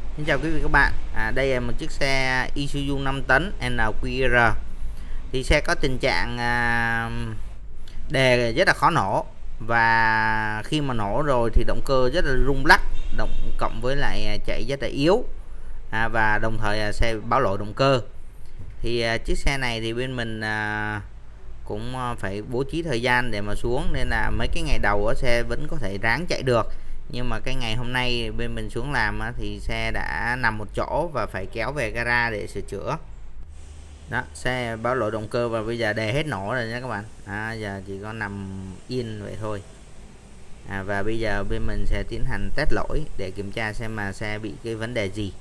Xin chào quý vị các bạn. Đây là một chiếc xe Isuzu 5 tấn NQR. Thì xe có tình trạng đề rất là khó nổ, và khi mà nổ rồi thì động cơ rất là rung lắc, cộng với lại chạy rất là yếu, và đồng thời xe báo lỗi động cơ. Thì chiếc xe này thì bên mình cũng phải bố trí thời gian để mà xuống, nên là mấy cái ngày đầu xe vẫn có thể ráng chạy được. Nhưng mà cái ngày hôm nay bên mình xuống làm thì xe đã nằm một chỗ và phải kéo về gara để sửa chữa. Đó, xe báo lỗi động cơ và bây giờ đề hết nổ rồi nha các bạn. Giờ chỉ có nằm yên vậy thôi. Và bây giờ bên mình sẽ tiến hành test lỗi để kiểm tra xem mà xe bị cái vấn đề gì.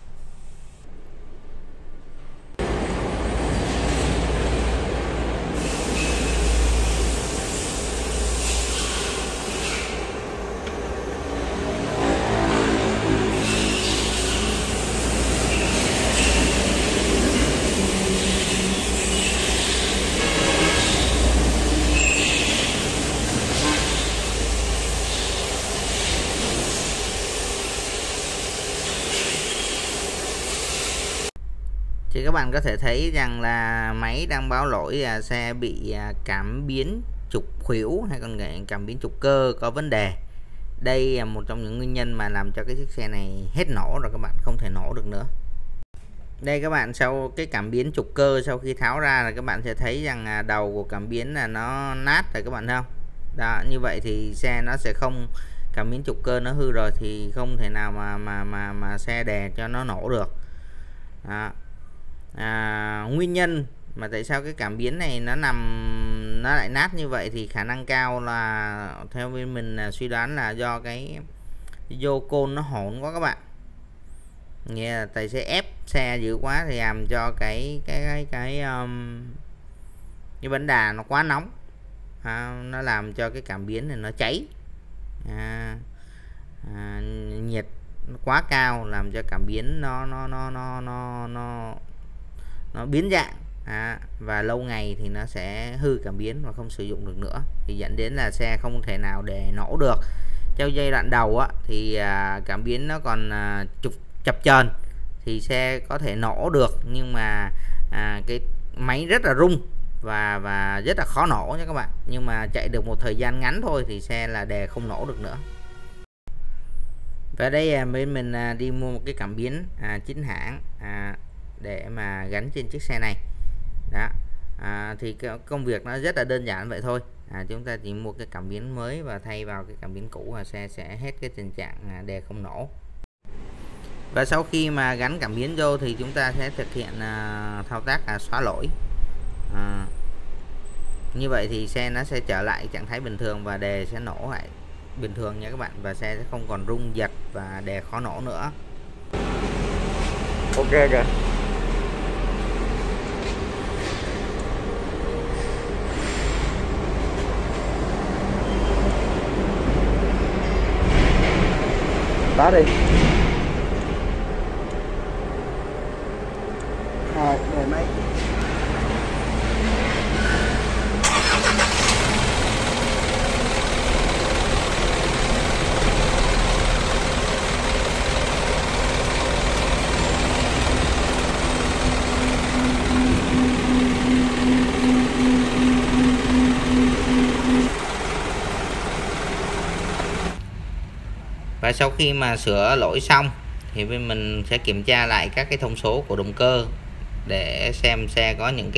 Thì các bạn có thể thấy rằng là máy đang báo lỗi xe bị cảm biến trục khuỷu, hay còn gọi cảm biến trục cơ có vấn đề. Đây là một trong những nguyên nhân mà làm cho cái chiếc xe này hết nổ rồi, các bạn không thể nổ được nữa. Đây các bạn, sau cái cảm biến trục cơ sau khi tháo ra là các bạn sẽ thấy rằng đầu của cảm biến là nó nát rồi các bạn thấy không? Đó, như vậy thì xe nó sẽ không, cảm biến trục cơ nó hư rồi thì không thể nào mà xe đè cho nó nổ được. Đó. Nguyên nhân mà tại sao cái cảm biến này nó lại nát như vậy thì khả năng cao là theo bên mình suy đoán là do cái vô côn nó hỗn quá các bạn. Nghĩa là tài xế ép xe dữ quá thì làm cho cái bánh đà nó quá nóng, nó làm cho cái cảm biến này nó cháy. Nhiệt nó quá cao làm cho cảm biến nó biến dạng, và lâu ngày thì nó sẽ hư cảm biến và không sử dụng được nữa, thì dẫn đến là xe không thể nào để nổ được. Trong giai đoạn đầu thì cảm biến nó còn chập chờn thì xe có thể nổ được, nhưng mà cái máy rất là rung và rất là khó nổ nha các bạn. Nhưng mà chạy được một thời gian ngắn thôi thì xe là đè không nổ được nữa. Và đây bên mình đi mua một cái cảm biến chính hãng để mà gắn trên chiếc xe này. Đó, thì công việc nó rất là đơn giản vậy thôi. Chúng ta chỉ mua cái cảm biến mới và thay vào cái cảm biến cũ và xe sẽ hết cái tình trạng đè không nổ. Và sau khi mà gắn cảm biến vô thì chúng ta sẽ thực hiện thao tác xóa lỗi. Như vậy thì xe nó sẽ trở lại trạng thái bình thường và đề sẽ nổ lại bình thường nha các bạn, và xe sẽ không còn rung giật và đề khó nổ nữa. Ok kìa. Đó đi. Rồi, để máy. Và sau khi mà sửa lỗi xong thì bên mình sẽ kiểm tra lại các cái thông số của động cơ để xem xe có những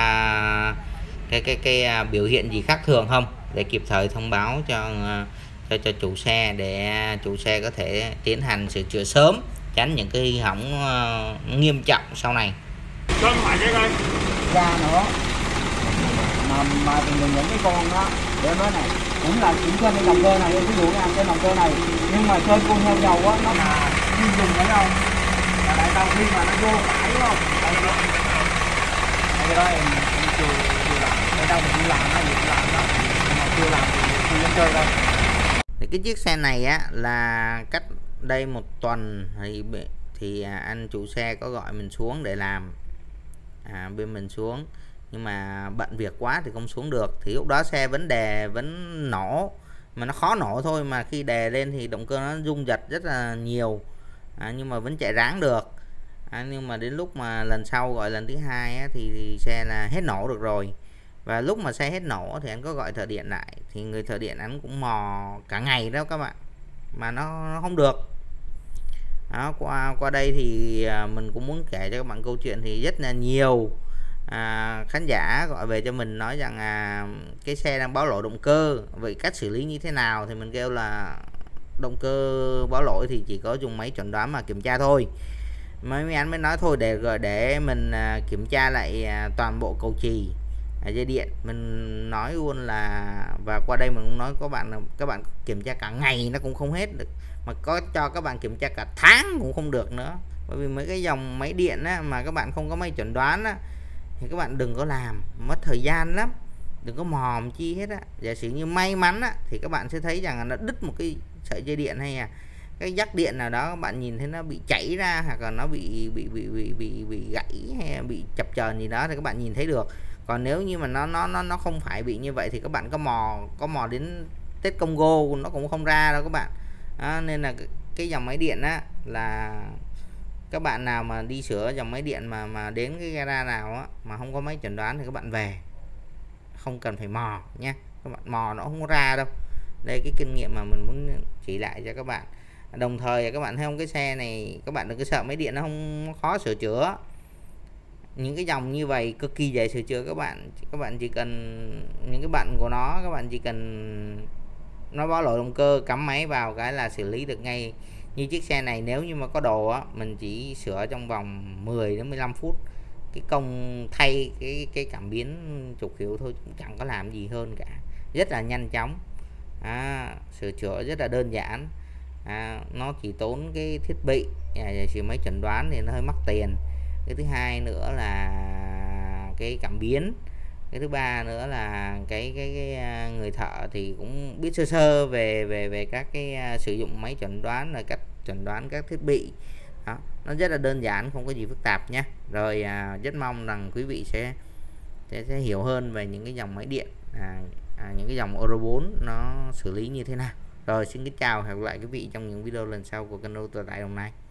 cái biểu hiện gì khác thường không, để kịp thời thông báo cho chủ xe, để chủ xe có thể tiến hành sửa chữa sớm, tránh những cái hư hỏng nghiêm trọng sau này. Cho ngoài cái coi ra nữa mà từng những cái con đó để nói này cũng là kiểm tra trên động cơ này, ví dụ như trên động cơ này, nhưng mà trên con heo dầu nó là chuyên dùng phải không, là tại sao khi mà nó vô phải đúng không, cái đó em chưa làm, ở đâu mình làm nó việc làm đó mà chưa làm thì chưa chơi đâu. Thì cái chiếc xe này là cách đây một tuần thì anh chủ xe có gọi mình xuống để làm, bên mình xuống nhưng mà bận việc quá thì không xuống được. Thì lúc đó xe vẫn nổ, mà nó khó nổ thôi, mà khi đè lên thì động cơ nó rung giật rất là nhiều, nhưng mà vẫn chạy ráng được. Nhưng mà đến lúc mà lần sau gọi lần thứ hai á, thì xe là hết nổ được rồi. Và lúc mà xe hết nổ thì anh có gọi thợ điện lại, thì người thợ điện anh cũng mò cả ngày đó các bạn, mà nó không được. Đó, qua đây thì mình cũng muốn kể cho các bạn câu chuyện. Thì rất là nhiều khán giả gọi về cho mình nói rằng cái xe đang báo lỗi động cơ, vậy cách xử lý như thế nào? Thì mình kêu là động cơ báo lỗi thì chỉ có dùng máy chẩn đoán mà kiểm tra thôi. Mấy anh mới nói thôi để mình kiểm tra lại toàn bộ cầu chì dây điện. Mình nói luôn là, và qua đây mình cũng nói các bạn kiểm tra cả ngày nó cũng không hết được, mà có cho các bạn kiểm tra cả tháng cũng không được nữa. Bởi vì mấy cái dòng máy điện á, mà các bạn không có máy chẩn đoán á, thì các bạn đừng có làm, mất thời gian lắm, đừng có mòm chi hết á. Giả sử như may mắn á, thì các bạn sẽ thấy rằng là nó đứt một cái sợi dây điện hay cái jack điện nào đó, các bạn nhìn thấy nó bị chảy ra, hoặc là nó bị gãy hay bị chập chờn gì đó thì các bạn nhìn thấy được. Còn nếu như mà nó không phải bị như vậy thì các bạn có mò đến Tết Congo nó cũng không ra đâu các bạn. Nên là cái dòng máy điện á, là các bạn nào mà đi sửa dòng máy điện mà đến cái gara nào á mà không có máy chẩn đoán thì các bạn về, không cần phải mò nha. Các bạn mò nó không có ra đâu. Đây cái kinh nghiệm mà mình muốn chỉ lại cho các bạn. Đồng thời các bạn thấy không, cái xe này các bạn đừng có sợ máy điện nó không khó sửa chữa. Những cái dòng như vậy cực kỳ dễ sửa chữa các bạn chỉ cần những cái bận của nó, các bạn chỉ cần nó báo lỗi động cơ, cắm máy vào cái là xử lý được ngay. Như chiếc xe này nếu như mà có đồ á, mình chỉ sửa trong vòng 10 đến 15 phút. Cái công thay cái cảm biến trục hiệu thôi, cũng chẳng có làm gì hơn cả, rất là nhanh chóng. Sửa chữa rất là đơn giản. Nó chỉ tốn cái thiết bị chỉ máy chẩn đoán thì nó hơi mắc tiền. Cái thứ hai nữa là cái cảm biến. Cái thứ ba nữa là cái người thợ thì cũng biết sơ sơ về các cái sử dụng máy chẩn đoán, là cách chẩn đoán các thiết bị. Đó, nó rất là đơn giản, không có gì phức tạp nhé. Rồi rất mong rằng quý vị sẽ hiểu hơn về những cái dòng máy điện, những cái dòng Euro 4 nó xử lý như thế nào. Rồi xin kính chào, hẹn gặp lại quý vị trong những video lần sau của kênh ô tô tại Đồng Nai.